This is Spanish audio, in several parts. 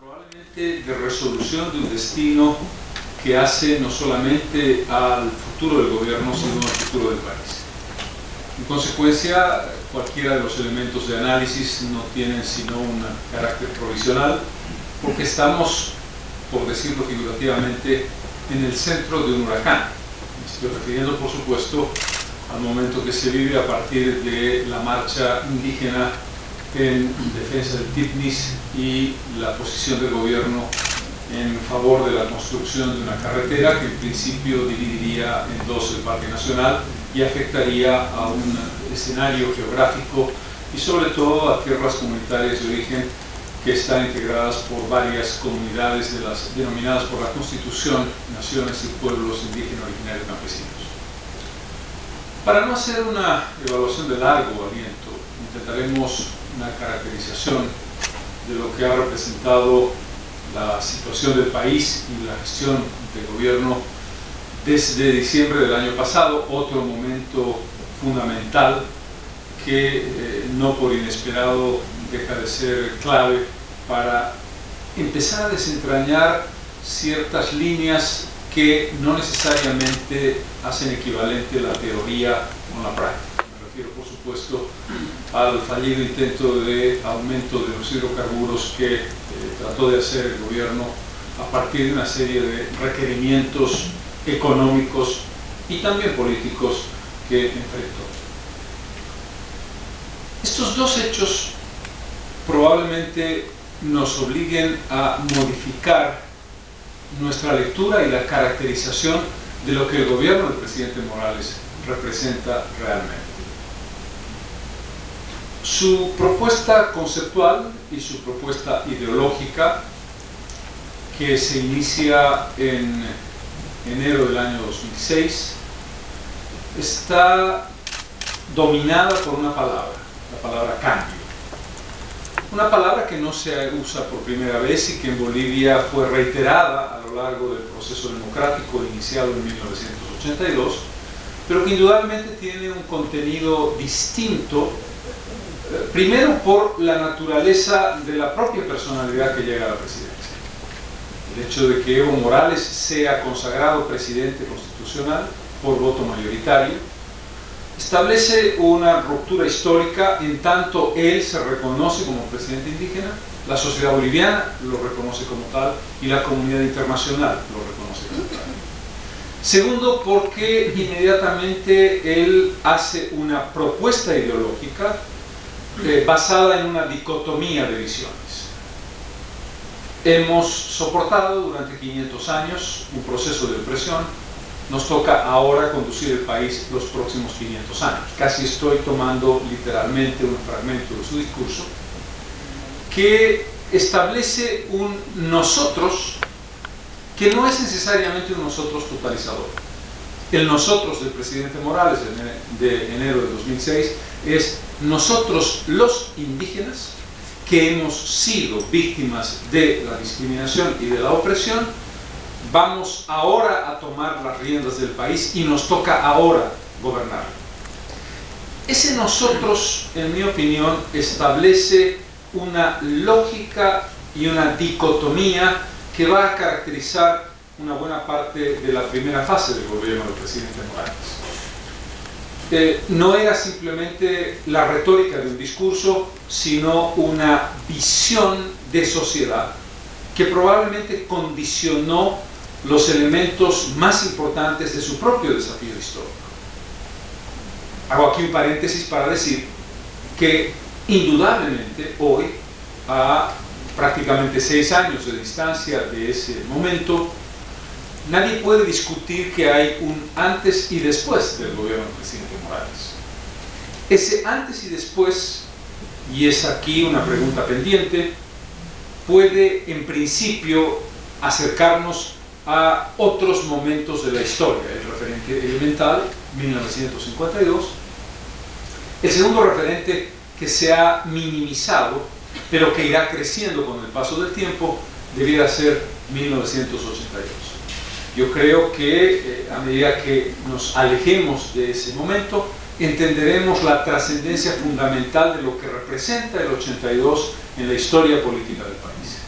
probablemente de resolución de un destino que hace no solamente al futuro del gobierno, sino al futuro del país. En consecuencia, cualquiera de los elementos de análisis no tienen sino un carácter provisional, porque estamos, por decirlo figurativamente, en el centro de un huracán. Me estoy refiriendo, por supuesto, al momento que se vive a partir de la marcha indígena en defensa del TIPNIS y la posición del gobierno en favor de la construcción de una carretera que en principio dividiría en dos el Parque Nacional y afectaría a un escenario geográfico y sobre todo a tierras comunitarias de origen que están integradas por varias comunidades de las denominadas por la Constitución naciones y pueblos indígenas originarios campesinos. Para no hacer una evaluación de largo aliento, intentaremos una caracterización de lo que ha representado la situación del país y la gestión del gobierno desde diciembre del año pasado, otro momento fundamental que no por inesperado deja de ser clave para empezar a desentrañar ciertas líneas que no necesariamente hacen equivalente la teoría con la práctica. Me refiero, por supuesto, al fallido intento de aumento de los hidrocarburos que trató de hacer el gobierno a partir de una serie de requerimientos económicos y también políticos que enfrentó. Estos dos hechos probablemente nos obliguen a modificar nuestra lectura y la caracterización de lo que el gobierno del presidente Morales representa realmente. Su propuesta conceptual y su propuesta ideológica, que se inicia en enero del año 2006, está dominada por una palabra, la palabra cambio. Una palabra que no se usa por primera vez y que en Bolivia fue reiterada a lo largo del proceso democrático iniciado en 1982, pero que indudablemente tiene un contenido distinto, primero por la naturaleza de la propia personalidad que llega a la presidencia. El hecho de que Evo Morales sea consagrado presidente constitucional por voto mayoritario establece una ruptura histórica en tanto él se reconoce como presidente indígena, la sociedad boliviana lo reconoce como tal y la comunidad internacional lo reconoce como tal. Segundo, porque inmediatamente él hace una propuesta ideológica basada en una dicotomía de visiones. Hemos soportado durante 500 años un proceso de opresión. Nos toca ahora conducir el país los próximos 500 años. Casi estoy tomando literalmente un fragmento de su discurso que establece un nosotros que no es necesariamente un nosotros totalizador. El nosotros del presidente Morales de enero de 2006 es nosotros los indígenas que hemos sido víctimas de la discriminación y de la opresión. Vamos ahora a tomar las riendas del país y nos toca ahora gobernar. Ese nosotros, en mi opinión, establece una lógica y una dicotomía que va a caracterizar una buena parte de la primera fase del gobierno del presidente Morales. No era simplemente la retórica de un discurso, sino una visión de sociedad que probablemente condicionó los elementos más importantes de su propio desafío histórico. Hago aquí un paréntesis para decir que indudablemente hoy, a prácticamente 6 años de distancia de ese momento, nadie puede discutir que hay un antes y después del gobierno del presidente Morales. Ese antes y después, y es aquí una pregunta pendiente, puede en principio acercarnos a otros momentos de la historia. El referente elemental, 1952. El segundo referente que se ha minimizado, pero que irá creciendo con el paso del tiempo, debiera ser 1982. Yo creo que a medida que nos alejemos de ese momento, entenderemos la trascendencia fundamental de lo que representa el 82 en la historia política del país.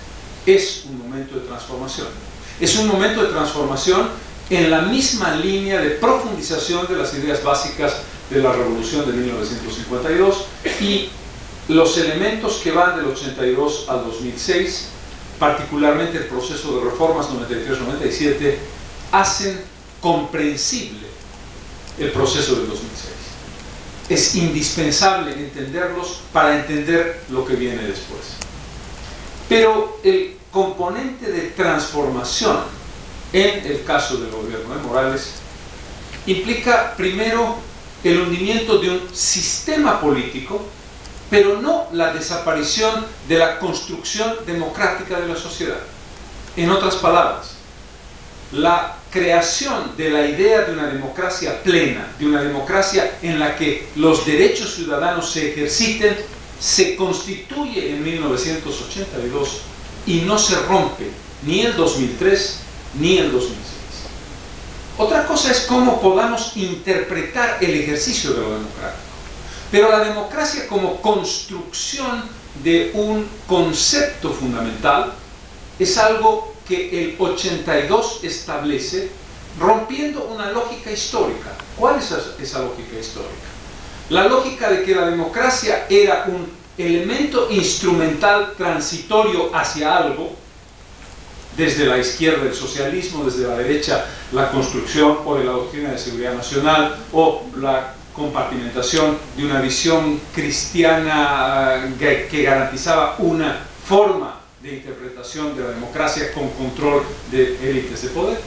es un momento de transformación. Es un momento de transformación en la misma línea de profundización de las ideas básicas de la Revolución de 1952 y los elementos que van del 82 al 2006, particularmente el proceso de reformas 93-97, hacen comprensible el proceso del 2006. Es indispensable entenderlos para entender lo que viene después. Pero el componente de transformación en el caso del gobierno de Morales implica primero el hundimiento de un sistema político, pero no la desaparición de la construcción democrática de la sociedad. En otras palabras, la creación de la idea de una democracia plena, de una democracia en la que los derechos ciudadanos se ejerciten, se constituye en 1982 y no se rompe ni el 2003 ni el 2006. Otra cosa es cómo podamos interpretar el ejercicio de lo democrático. Pero la democracia como construcción de un concepto fundamental es algo que el 82 establece rompiendo una lógica histórica. ¿Cuál es esa lógica histórica? La lógica de que la democracia era un elemento instrumental transitorio hacia algo, desde la izquierda el socialismo, desde la derecha la construcción o de la doctrina de seguridad nacional o la compartimentación de una visión cristiana que garantizaba una forma de interpretación de la democracia con control de élites de poder,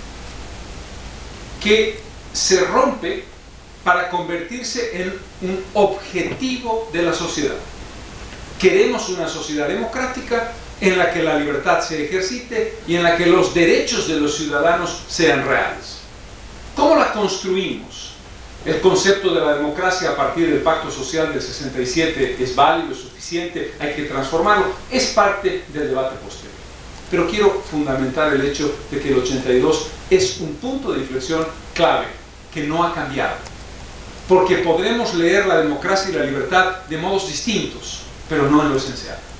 que se rompe para convertirse en un objetivo de la sociedad. Queremos una sociedad democrática en la que la libertad se ejercite y en la que los derechos de los ciudadanos sean reales. ¿Cómo la construimos? El concepto de la democracia a partir del Pacto Social del 67 es válido, es suficiente, hay que transformarlo, es parte del debate posterior. Pero quiero fundamentar el hecho de que el 82 es un punto de inflexión clave que no ha cambiado. Porque podremos leer la democracia y la libertad de modos distintos, pero no en lo esencial.